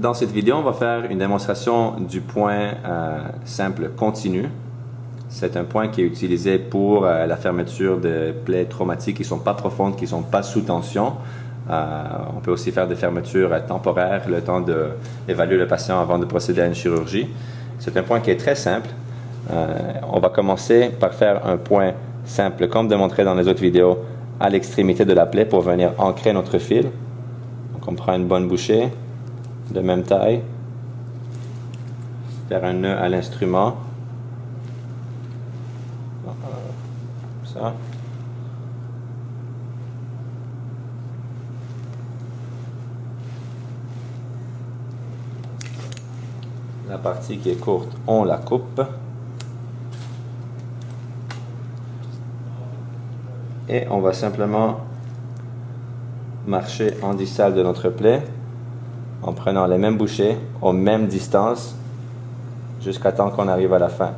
Dans cette vidéo, on va faire une démonstration du point simple continu. C'est un point qui est utilisé pour la fermeture de plaies traumatiques qui ne sont pas profondes, qui ne sont pas sous tension. On peut aussi faire des fermetures temporaires, le temps d'évaluer le patient avant de procéder à une chirurgie. C'est un point qui est très simple. On va commencer par faire un point simple, comme démontré dans les autres vidéos, à l'extrémité de la plaie pour venir ancrer notre fil. Donc on prend une bonne bouchée de même taille, faire un nœud à l'instrument, ça. La partie qui est courte, on la coupe. Et on va simplement marcher en distale de notre plaie en prenant les mêmes bouchées aux mêmes distances jusqu'à temps qu'on arrive à la fin.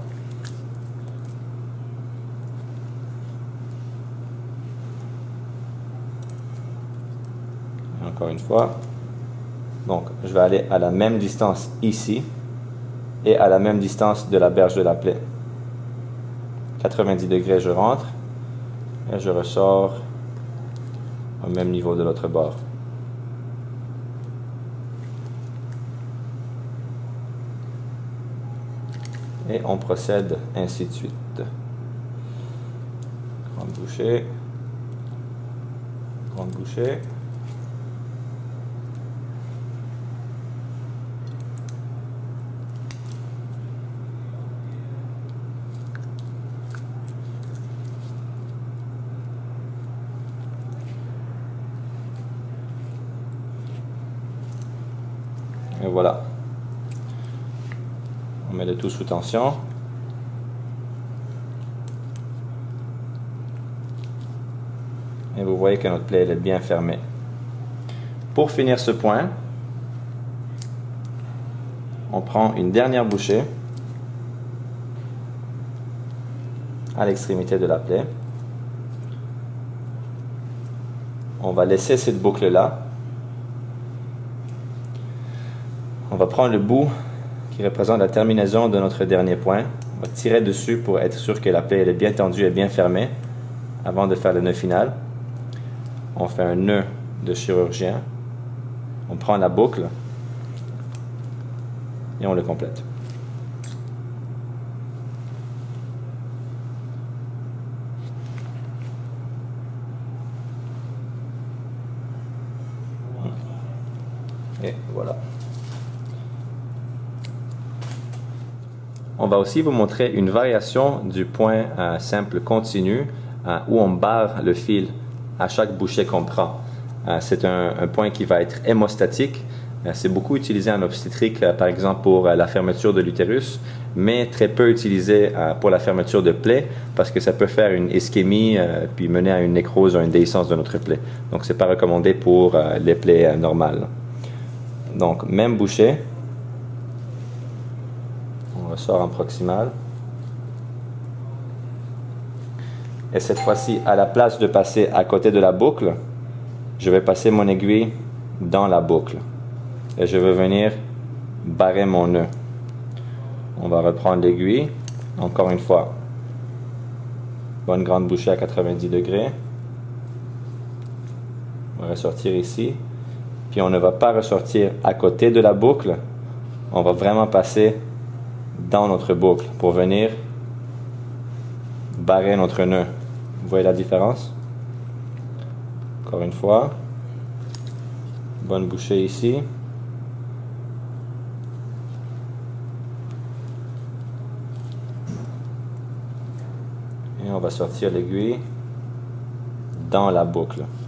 Encore une fois. Donc, je vais aller à la même distance ici et à la même distance de la berge de la plaie. 90 degrés, je rentre et je ressors au même niveau de l'autre bord. Et on procède ainsi de suite. Grande bouchée, grande bouchée. Et voilà. On met le tout sous tension. Et vous voyez que notre plaie est bien fermée. Pour finir ce point, on prend une dernière bouchée à l'extrémité de la plaie. On va laisser cette boucle-là. On va prendre le bout qui représente la terminaison de notre dernier point. On va tirer dessus pour être sûr que la plaie est bien tendue et bien fermée avant de faire le nœud final. On fait un nœud de chirurgien. On prend la boucle et on le complète. Et voilà. On va aussi vous montrer une variation du point simple continu où on barre le fil à chaque bouchée qu'on prend. C'est un point qui va être hémostatique. C'est beaucoup utilisé en obstétrique, par exemple pour la fermeture de l'utérus, mais très peu utilisé pour la fermeture de plaie parce que ça peut faire une ischémie puis mener à une nécrose ou à une déhiscence de notre plaie. Donc, c'est pas recommandé pour les plaies normales. Donc, même bouchée. On ressort en proximal. Et cette fois-ci, à la place de passer à côté de la boucle, je vais passer mon aiguille dans la boucle. Et je vais venir barrer mon nœud. On va reprendre l'aiguille. Encore une fois, bonne grande bouchée à 90 degrés. On va ressortir ici. Puis on ne va pas ressortir à côté de la boucle. On va vraiment passer dans notre boucle pour venir barrer notre nœud. Vous voyez la différence? Encore une fois, bonne bouchée ici. Et on va sortir l'aiguille dans la boucle.